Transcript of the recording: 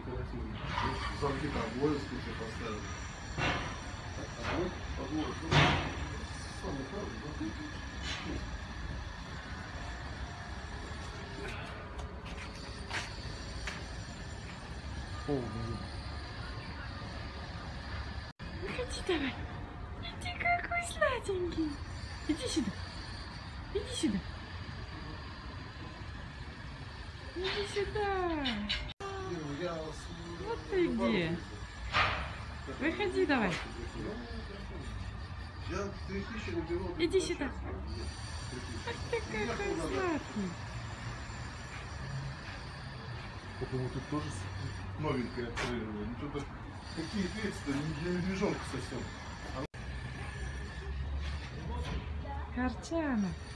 декоративный. Замки там обои скучно поставили. А вот подложь. Самый хороший, да? Выходи давай. Ты какой сладенький. Иди сюда. Иди сюда. Иди сюда. Вот ты где. Выходи давай. Иди сюда. Ах ты какой сладкий. Потому тут тоже новенькое открыли. Ну что-то какие дверцы-то не для медвежонка совсем. Корчана.